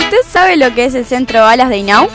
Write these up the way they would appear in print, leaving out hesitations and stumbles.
¿Usted sabe lo que es el Centro Alas de INAU?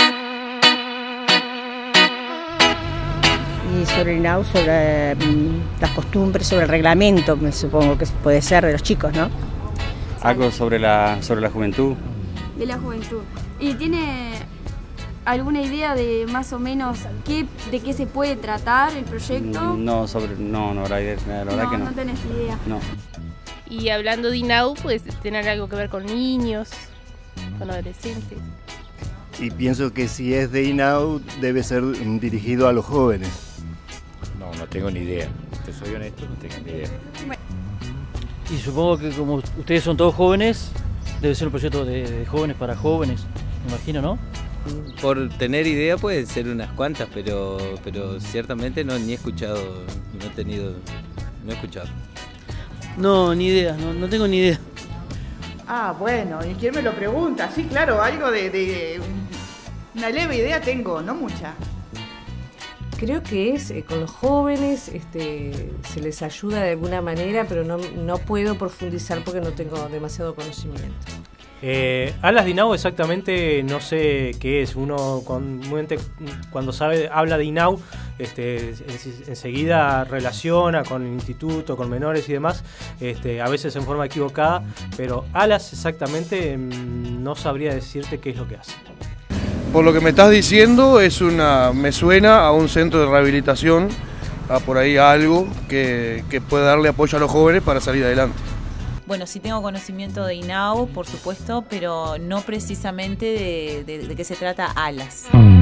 Y sobre INAU, sobre las costumbres, sobre el reglamento, me supongo que puede ser de los chicos, ¿no? Algo sobre la juventud. De la juventud. ¿Y tiene alguna idea de más o menos de qué se puede tratar el proyecto? No, la verdad que no. No tenés idea. No. Y hablando de INAU, pues tener algo que ver con niños, con adolescentes. Y pienso que si es de INAU debe ser dirigido a los jóvenes. No tengo ni idea. Te soy honesto, no tengo ni idea. Bueno. Y supongo que como ustedes son todos jóvenes, debe ser un proyecto de jóvenes para jóvenes, me imagino, ¿no? Por tener idea pueden ser unas cuantas, pero ciertamente ni he escuchado, no he escuchado. No, ni idea, no tengo ni idea. Ah, bueno, ¿y quién me lo pregunta? Sí, claro, algo de una leve idea tengo, no mucha. Creo que es con los jóvenes, se les ayuda de alguna manera, pero no puedo profundizar porque no tengo demasiado conocimiento. Alas de INAU exactamente no sé qué es. Uno cuando habla de INAU enseguida relaciona con el instituto, con menores y demás, a veces en forma equivocada, pero Alas exactamente no sabría decirte qué es lo que hace. Por lo que me estás diciendo me suena a un centro de rehabilitación, a por ahí algo que pueda darle apoyo a los jóvenes para salir adelante. Bueno, sí tengo conocimiento de INAU, por supuesto, pero no precisamente de qué se trata Alas.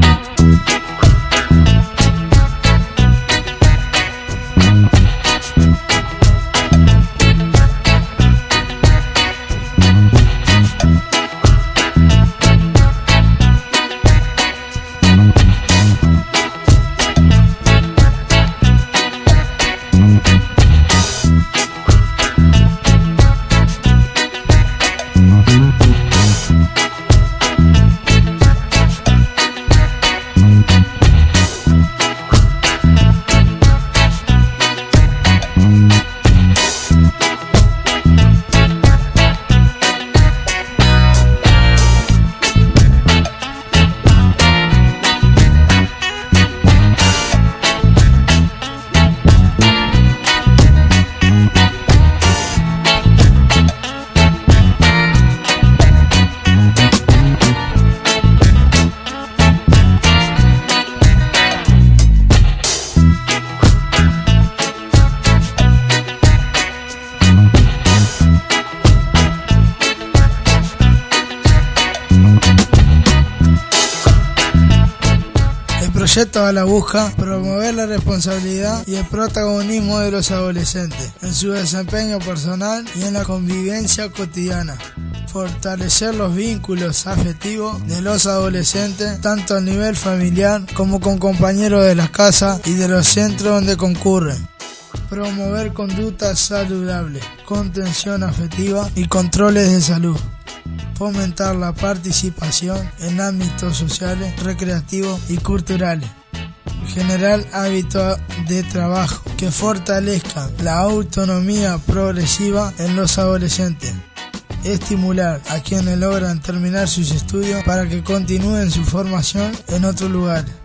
El proyecto Alas busca promover la responsabilidad y el protagonismo de los adolescentes en su desempeño personal y en la convivencia cotidiana. Fortalecer los vínculos afectivos de los adolescentes tanto a nivel familiar como con compañeros de la casa y de los centros donde concurren. Promover conductas saludables, contención afectiva y controles de salud. Fomentar la participación en ámbitos sociales, recreativos y culturales. Generar hábitos de trabajo que fortalezcan la autonomía progresiva en los adolescentes. Estimular a quienes logran terminar sus estudios para que continúen su formación en otro lugar.